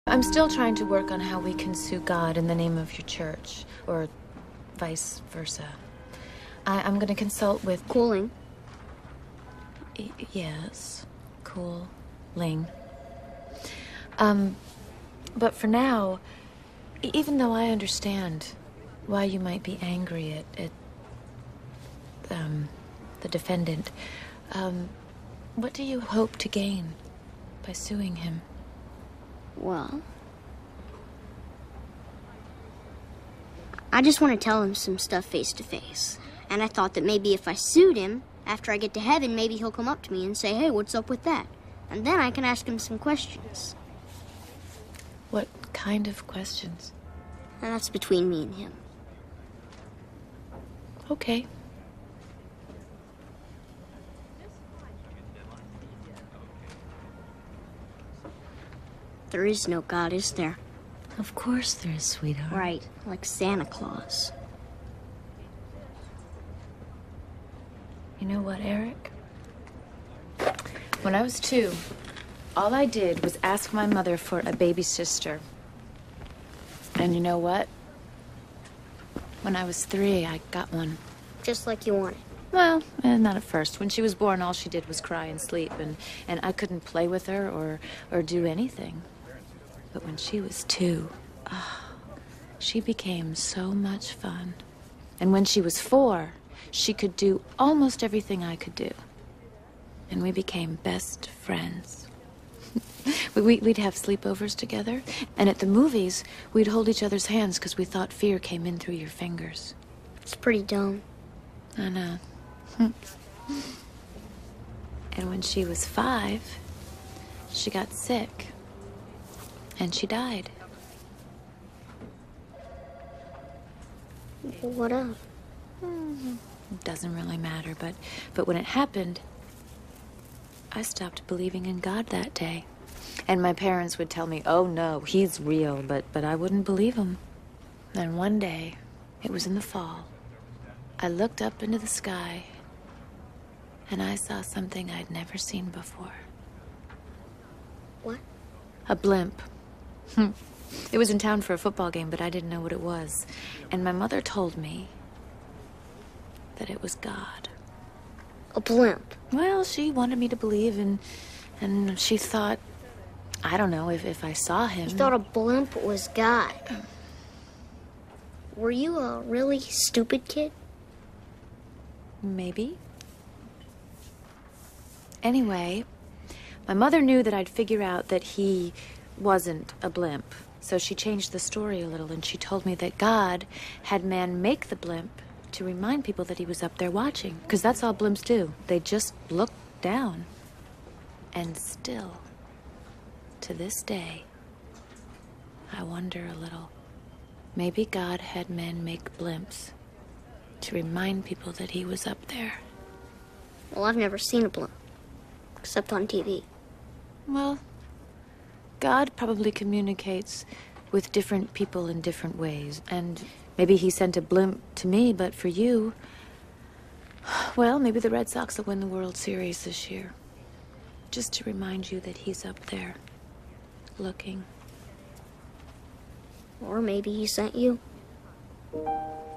I'm still trying to work on how we can sue God in the name of your church, or vice versa. I'm going to consult with... Cooling. Yes, cooling. But for now, even though I understand why you might be angry at the defendant, what do you hope to gain by suing him? Well, I just want to tell him some stuff face to face. And I thought that maybe if I sued him, after I get to heaven, maybe he'll come up to me and say, hey, what's up with that? And then I can ask him some questions. What kind of questions? And that's between me and him. Okay. There is no God, is there? Of course there is, sweetheart. Right, like Santa Claus. You know what, Eric? When I was 2, all I did was ask my mother for a baby sister. And you know what? When I was 3, I got one. Just like you wanted. Well, not at first. When she was born, all she did was cry and sleep, and I couldn't play with her or do anything. But when she was 2, she became so much fun. And when she was 4, she could do almost everything I could do. And we became best friends. We'd have sleepovers together, and at the movies, we'd hold each other's hands because we thought fear came in through your fingers. It's pretty dumb. I know. And when she was 5, she got sick. And she died. What of? It doesn't really matter, but when it happened, I stopped believing in God that day. And my parents would tell me, oh no, he's real, but I wouldn't believe him. And one day, it was in the fall, I looked up into the sky, and I saw something I'd never seen before. What? A blimp. It was in town for a football game, but I didn't know what it was. And my mother told me that it was God. A blimp? Well, she wanted me to believe, and she thought, I don't know, if I saw him... You thought a blimp was God. Were you a really stupid kid? Maybe. Anyway, my mother knew that I'd figure out that he wasn't a blimp. So she changed the story a little, and she told me that God had man make the blimp to remind people that he was up there watching. Because that's all blimps do. They just look down. And still, to this day, I wonder a little. Maybe God had men make blimps to remind people that he was up there. Well, I've never seen a blimp, except on TV. Well, God probably communicates with different people in different ways. And maybe he sent a blimp to me, but for you, well, maybe the Red Sox will win the World Series this year. Just to remind you that he's up there, looking. Or maybe he sent you.